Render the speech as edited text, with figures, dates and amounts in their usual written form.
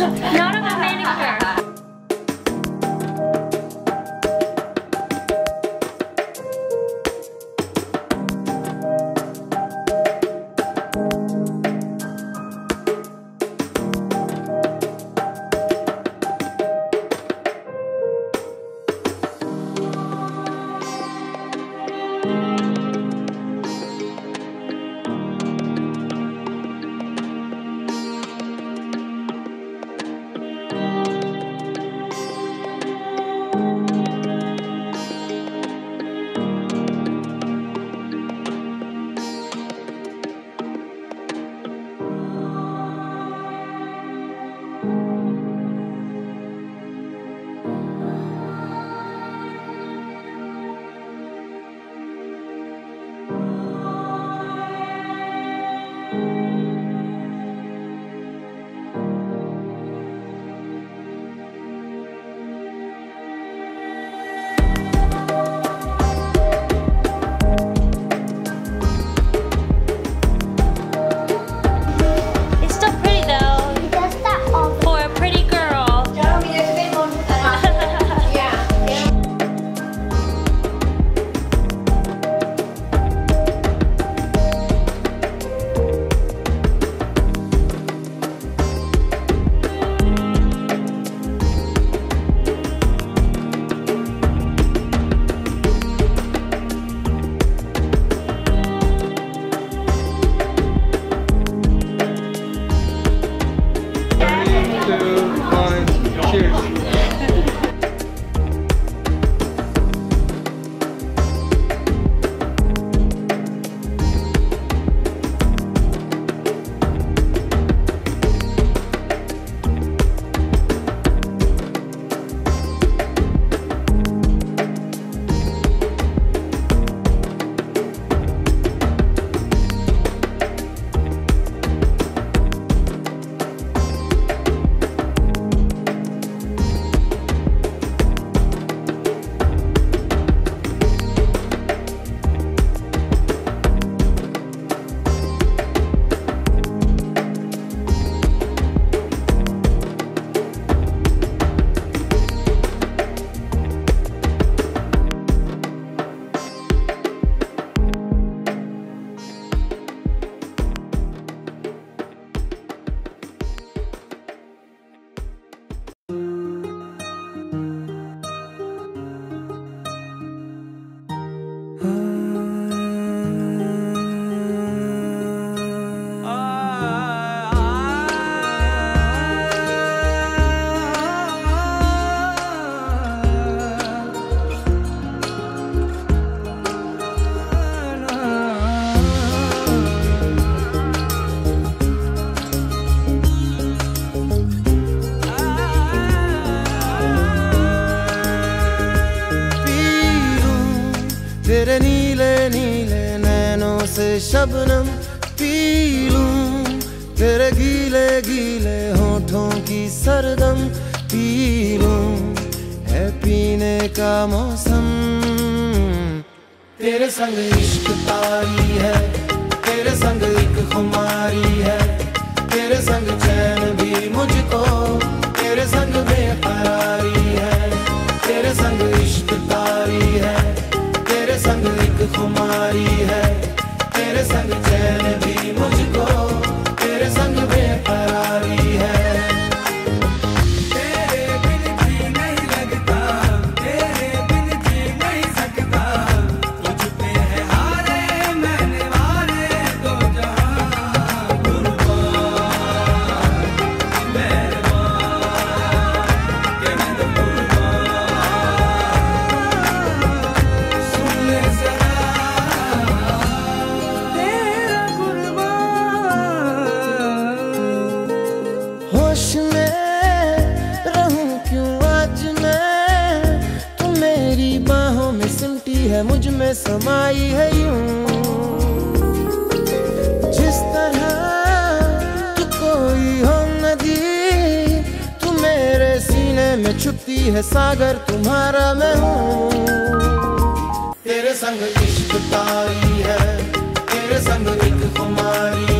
Not a good manicure. तेरे नीले नीले नैनों से शबनम पी लूं, तेरे गीले गीले होठों की सरदम पी लूं, है पीने का मौसम। तेरे संग इश्क तारी है, तेरे संग एक खुमारी है, तेरे संग चैन भी मुझको, तेरे संग बेकरारी है, तेरे संग इश्क तारी है, तेरे संग एक खुमारी है, तेरे संग चैन भी मुझको, तेरे संग बेकरारी है। तेरे बिन जी नहीं लगता, तेरे बिन जी नहीं सकता, तुझ पे है हारे मैंने वारे दो जहां, कुर्बान मेहरबान के मैं तो होश में रहूं क्यों आज मैं, तू मेरी बाहों में सिमटी है, मुझ में समाई है यूं, जिस तरह तू कोई हो नदी, तू मेरे सीने में छुपती है सागर, तुम्हारा मैं हूँ। तेरे संग इश्क तारी है, तेरे संग एक खुमारी